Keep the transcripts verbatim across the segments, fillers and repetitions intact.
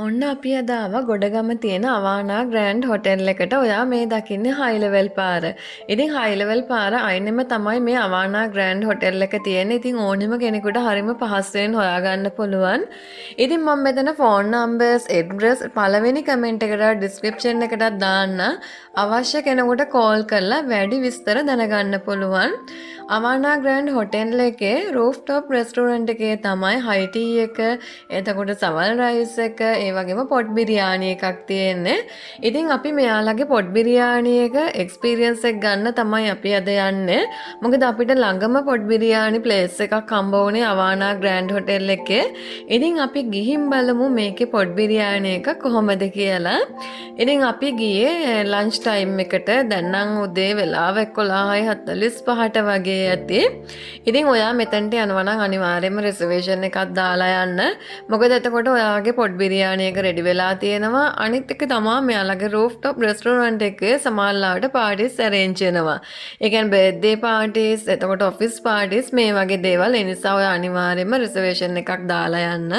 ඔන්න අපි අද ආවා ගොඩගම තියෙන අවානා ග්‍රෑන්ඩ් හොටෙල් එකට. ඔයා මේ දකින්නේ හයි ලෙවල් පාර. ඉතින් හයි ලෙවල් පාර අයිනෙම තමයි මේ අවානා ග්‍රෑන්ඩ් හොටෙල් එක තියෙන්නේ. ඉතින් ඕනෙම කෙනෙකුට හරිම පහසුවෙන් හොයාගන්න පුළුවන්. ඉතින් මම මෙතන ෆෝන් නම්බර්ස්, ඇඩ්‍රස් පළවෙනි කමෙන්ට් එකට ඩිස්ක්‍රිප්ෂන් එකටත් දාන්න. අවශ්‍ය කෙනෙකුට කෝල් කරලා වැඩි විස්තර දැනගන්න පුළුවන්. අවානා ග්‍රෑන්ඩ් හොටෙල් එකේ රූෆ්ටොප් රෙස්ටෝරන්ට් එකේ තමයි හයි ටී එක, එතකොට සවල් රයිස් එක, ඒ වගේම පොට් බිරියානි එකක් තියෙන්නේ. ඉතින් අපි මෙයාලගේ පොට් බිරියානි එක එක්ස්පීරියන්ස් එක ගන්න තමයි අපි අද යන්නේ. මොකද අපිට ළඟම පොට් බිරියානි ප්ලේස් එකක් හම්බ වුණේ අවානා ග්‍රෑන්ඩ් හොටෙල් එකේ. ඉතින් අපි ගිහින් බලමු මේකේ පොට් බිරියානි එක කොහොමද කියලා. ඉතින් අපි ගියේ ලන්ච් ටයිම් එකට. දැන් නම් උදේ වෙලාව එකොළහයි හතළිස් පහට වගේ ඇති. ඉතින් ඔයා මෙතනට යනවා නම් අනිවාර්යයෙන්ම රිසර්වේෂන් එකක් දාලා යන්න. මොකද එතකොට ඔයාගේ පොට් බිරියානි එක රෙඩි වෙලා තියෙනවා. අනිත් එක තමයි මෙයාලගේ රූෆ්ටොප් රෙස්ටෝරන්ට් එකේ සමහරවිට පාටිස් ඇරේන්ජ් වෙනවා. ඒ කියන්නේ බර්ත්ඩේ පාටිස්, එතකොට ඔෆිස් පාටිස් මේ වගේ දේවල්. ඒ නිසා ඔයා අනිවාර්යයෙන්ම රිසර්වේෂන් එකක් දාලා යන්න.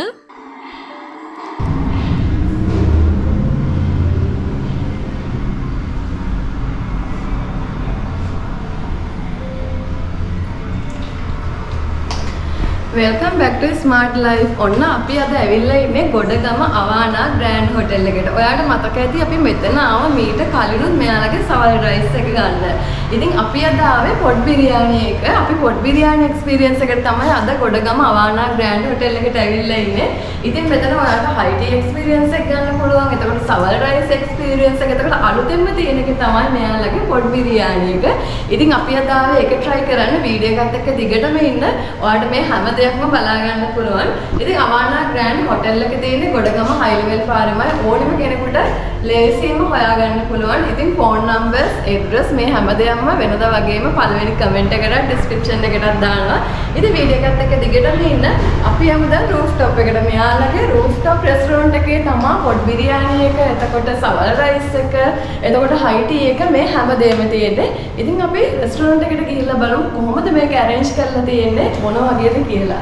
Welcome back to smart life. ඔන්න අපි අද ඇවිල්ලා ඉන්නේ ගොඩගම අවානා ග්‍රෑන්ඩ් හොටෙල් එකට. ඔයාලට මතක ඇති අපි මෙතන ආව මීට කලිනුත් මෙයාලගේ සවල් රයිස් එක ගන්න. ඉතින් අපි අද ආවේ පොට් බිරියානි එක. අපි පොට් බිරියානි එක්ස්පීරියන්ස් එකට තමයි අද ගොඩගම අවානා ග්‍රෑන්ඩ් හොටෙල් එකට ඇවිල්ලා ඉන්නේ. ඉතින් මෙතන ඔයාලට හයි ටී එක්ස්පීරියන්ස් එක ගන්න පුළුවන්. එතකොට සවල් රයිස් එක්ස්පීරියන්ස් එක. එතකොට අලුතෙන්ම තියෙන එක තමයි මෙයාලගේ පොට් බිරියානි එක. ඉතින් අපි අද ආවේ ඒක try කරන්න. වීඩියෝ එකත් එක්ක දිගටම ඉන්න. ඔයාලට මේ හැම දෙයක්ම බලා ගන්න පුළුවන්. ඉතින් අවානා ග්‍රෑන්ඩ් හොටෙල් එක තියෙන්නේ ගොඩගම හයි ලෙවල් පාරෙමයි. ඕනෙම කෙනෙකුට ලේසියෙන්ම හොයාගන්න පුළුවන්. ඉතින් ෆෝන් නම්බර්ස්, ඇඩ්‍රස් මේ හැම දෙයක්ම වෙනදා වගේම පළවෙනි කමෙන්ට් එකට ඩිස්ක්‍රිප්ෂන් එකටත් දානවා. ඉතින් වීඩියෝ එකත් එක්ක දිගටම ඉන්න. අපි යමු දැන් රූෆ්ටොප් එකට. මෙයාලගේ රූෆ්ටොප් රෙස්ටෝරන්ට් එකේ තමයි පොට් බිරියානි එක, එතකොට සවල් රයිස් එක, එතකොට හයි ටී එක මේ හැම දෙයක්ම තියෙන්නේ. ඉතින් අපි රෙස්ටෝරන්ට් එකට ගිහිල්ලා බලමු කොහොමද මේක arrange කරලා තියෙන්නේ, මොන වගේද කියලා.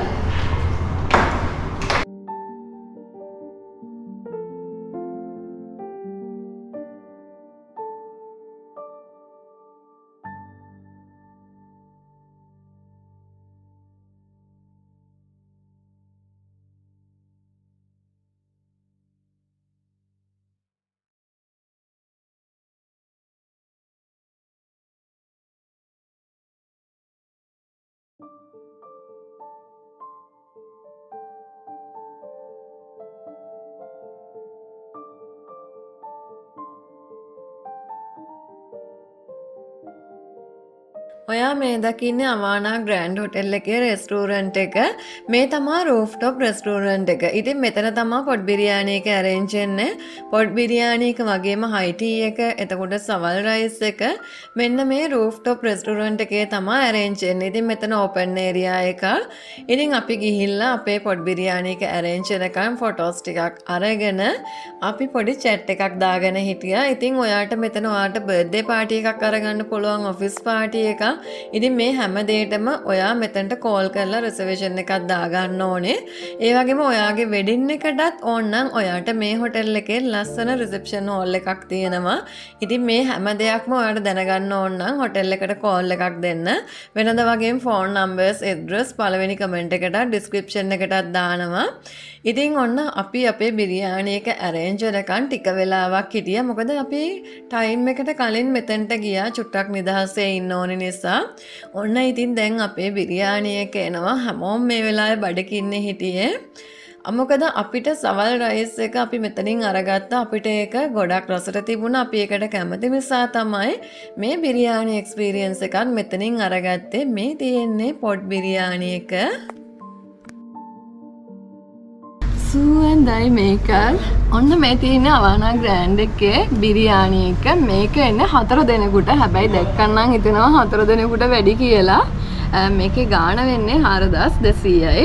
ඔයා මේ දකින්නේ අවානා ග්‍රෑන්ඩ් හොටෙල් එකේ රෙස්ටෝරන්ට් එක. මේ තමයි රූෆ්ටොප් රෙස්ටෝරන්ට් එක. ඉතින් මෙතන තමයි පොට් බිරියානි එක arrange වෙන්නේ. පොට් බිරියානි එක වගේම හයි ටී එක, එතකොට සවල් රයිස් එක මෙන්න මේ රූෆ්ටොප් රෙස්ටෝරන්ට් එකේ තමයි arrange වෙන්නේ. ඉතින් මෙතන open area එක. ඉතින් අපි ගිහිල්ලා අපේ පොට් බිරියානි එක arrange වෙනකන් ෆොටෝස් ටිකක් අරගෙන අපි පොඩි chat එකක් දාගෙන හිටියා. ඉතින් ඔයාට මෙතන ඔයාට බර්ත්ඩේ පාටි එකක් අරගන්න පුළුවන්, ඔෆිස් පාටි එකක්. ඉතින් මේ හැම දෙයකටම ඔයා මෙතනට කෝල් කරලා රිසර්වේෂන් එකක් දාගන්න ඕනේ. ඒ වගේම ඔයාගේ වෙඩින් එකටත් ඕන නම් ඔයාට මේ හොටෙල් එකේ ලස්සන රිසෙප්ෂන් හෝල් එකක් තියෙනවා. ඉතින් මේ හැම දෙයක්ම ඔයාට දැනගන්න ඕන නම් හොටෙල් එකට කෝල් එකක් දෙන්න. වෙනද වගේම ෆෝන් නම්බර්ස්, ඇඩ්‍රස් පළවෙනි කමෙන්ට් එකට ඩිස්ක්‍රිප්ෂන් එකටත් දානවා. ඉතින් ඔන්න අපි අපේ බිරියානි එක arrange වෙනකන් ටික වෙලාවක් හිටියා. මොකද අපි ටයිම් එකට කලින් මෙතනට ගියා චුට්ටක් නිදහසේ ඉන්න ඕනේ නිසා. ඔන්න ඉතින් දැන් අපේ බිරියානි එක එනවා. හැමෝම මේ වෙලාවේ බඩගින්නේ හිටියේ. මොකද අපිට සවල් රයිස් එක අපි මෙතනින් අරගත්තා. අපිට ඒක ගොඩක් රසට තිබුණා. අපි ඒකට කැමති නිසා තමයි මේ බිරියානි එක්ස්පීරියන්ස් එකත් මෙතනින් අරගත්තේ. මේ තියෙන්නේ පොට් බිරියානි එක. සුවඳයි මේක. ඔන්න මේ තියෙන අවානා ග්‍රෑන්ඩ් එකේ බිරියානි එක. මේක එන්නේ හතර දෙනෙකුට. හැබැයි දැක්කන්නම් හිතෙනවා හතර දෙනෙකුට වැඩි කියලා. මේකේ ගාණ වෙන්නේ හාරදාස් දෙසීයයි.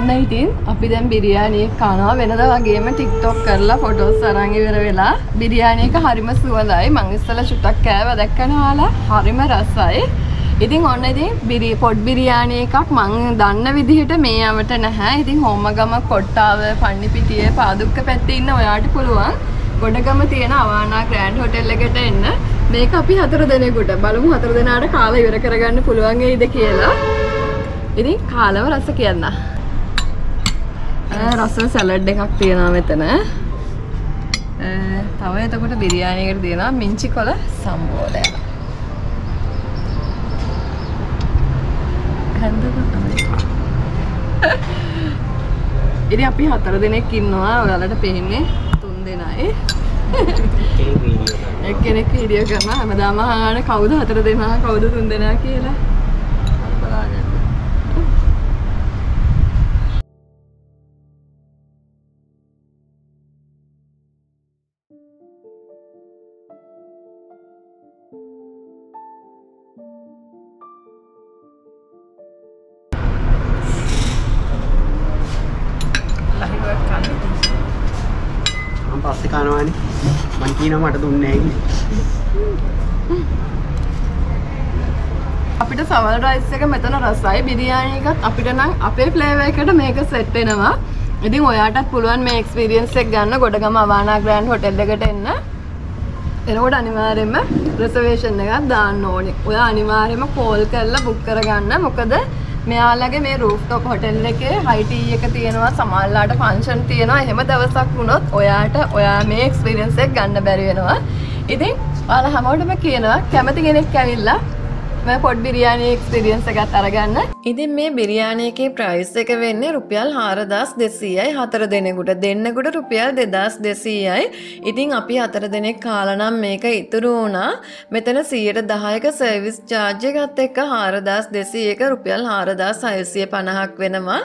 ඔන්න ඉතින් අපි දැන් බිරියානි එක කනවා. වෙනදා වගේම TikTok කරලා ෆොටෝස් අරන් ඉවර වෙලා බිරියානි එක හරිම සුවඳයි. මං ඉස්සෙල්ලා චුට්ටක් කෑවා දැක්කනවාලා හරිම රසයි. ඉතින් ඔන්න ඉතින් බිරි පොඩ් බිරියානි එකක් මං දන්න විදිහට මේ යවට නැහැ. ඉතින් හොම්මගම කොට්ටාව පන්නිපිටියේ පාදුක්ක පැත්තේ ඉන්න ඔයාට පුළුවන් ගොඩගම තියෙන අවානා ග්‍රෑන්ඩ් හොටෙල් එකට එන්න. මේක අපි හතර දෙනෙකුට බලමු හතර දෙනාට කාලා ඉවර කරගන්න පුළුවන් වේද කියලා. ඉතින් කාලව රස කියන්න. රස සලාඩ් එකක් තියෙනවා මෙතන. තව එතකොට බිරියානි එකට තියෙනවා මිංචි කොළ සම්බෝලය. ඉතින් අපි හතර දෙනෙක් ඉන්නවා. ඔයාලට පේන්නේ තුන් දෙනයි. එක්කෙනෙක් වීඩියෝ කරනවා. හැමදාම අහන කවුද හතර දෙනා කවුද තුන් දෙනා කියලා. බලාගන්න. පස්සේ කනවානේ මං කියනවා මට දුන්නේ නැහැ අපිට සවල් රයිස් එක මෙතන රසයි බිරියානි එකත් අපිට නම් අපේ ෆ්ලේවර් එකට මේක සෙට් වෙනවා. ඉතින් ඔයාටත් පුළුවන් මේ එක්ස්පීරියන්ස් එක ගන්න ගොඩගම අවානා ග්‍රෑන්ඩ් හොටෙල් එකට එන්න. එනකොට අනිවාර්යයෙන්ම රිසර්වේෂන් එකක් දාන්න ඕනේ. ඔයා අනිවාර්යයෙන්ම කෝල් කරලා බුක් කරගන්න. මොකද මෙයාලගේ මේ රූෆ්ටොප් හොටෙල් එකේ හයි ටී එක තියෙනවා, සමහරලාට ෆන්ක්ෂන් තියෙනවා. එහෙම දවසක් වුණොත් ඔයාට ඔයා මේ එක්ස්පීරියන්ස් එක ගන්න බැරි වෙනවා. ඉතින් ඔයාලා හැමෝටම කියනවා කැමති කෙනෙක් ඇවිල්ලා මේ පොඩ් බිරියානි එක්ස්පීරියන්ස් එකත් අරගන්න. ඉතින් මේ බිරියානි එකේ ප්‍රයිස් එක වෙන්නේ රුපියල් හාරදාස් දෙසීයයි හතර දෙනෙකුට. දෙන්නෙකුට රුපියල් දෙදාස් දෙසීයයි. ඉතින් අපි හතර දෙනෙක් කාලා නම් මේක ඉතුරු වුණා. මෙතන සීයට දහයක සර්විස් චාර්ජ් එකත් එක්ක හාරදාස් දෙසීයක රුපියල් හාරදාස් හයසිය පනහක් වෙනවා.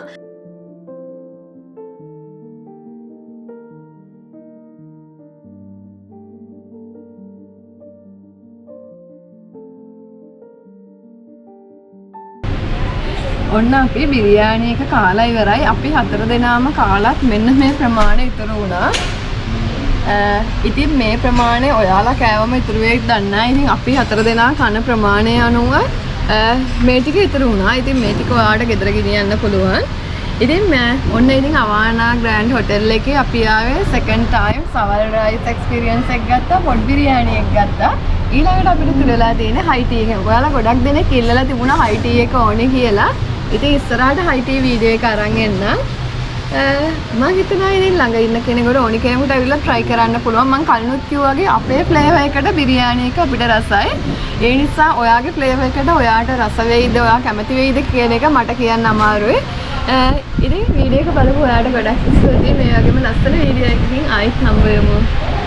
ඔන්න අපි බිරියානි එක කාලා ඉවරයි. අපි හතර දෙනාම කාලත් මෙන්න මේ ප්‍රමාණය ඉතුරු වුණා. ඉතින් මේ ප්‍රමාණය ඔයාලා කෑවම ඉතුරු වෙයිද දන්නේ නැහැ. ඉතින් අපි හතර දෙනා කන ප්‍රමාණය අනුව මේ ටික ඉතුරු වුණා. ඉතින් මේ ටික ඔයාලට ගෙදර ගෙනියන්න පුළුවන්. ඉතින් ඔන්න ඉතින් අවානා ග්‍රෑන්ඩ් හොටෙල් එකේ අපි ආවේ සෙකන්ඩ් ටයිම් සවල් රයිස් එක්ස්පීරියන්ස් එක ගත්තා, පොඩ් බිරියානි එක ගත්තා. ඊළඟට අපිට තුලලා තියෙන හයි ටී එක. ඔයාලා ගොඩක් දෙනෙක් ඉල්ලලා තිබුණා හයි ටී එක ඕනේ කියලා. ඉතින් ඉස්සරහට හයි ටී වීඩියෝ එක අරන් එන්න. මම හිතනවා ඉතින් ළඟ ඉන්න කෙනෙකුට ඕනි කෙනෙකුට ඇවිල්ලා try කරන්න පුළුවන්. මම කලිනුත් කිව්වා වගේ අපේ ෆ්ලේවර් එකට බිරියානි එක අපිට රසයි. ඒ නිසා ඔයාගේ ෆ්ලේවර් එකට ඔයාට රස වෙයිද, ඔයා කැමති වෙයිද කියන එක මට කියන්න අමාරුයි. ඉතින් වීඩියෝ එක බලපුවා ඔයාට ගොඩක් ස්තුතියි. මේ වගේම ලස්සන වීඩියෝ එකකින් ආයෙත් හම්බ වෙමු.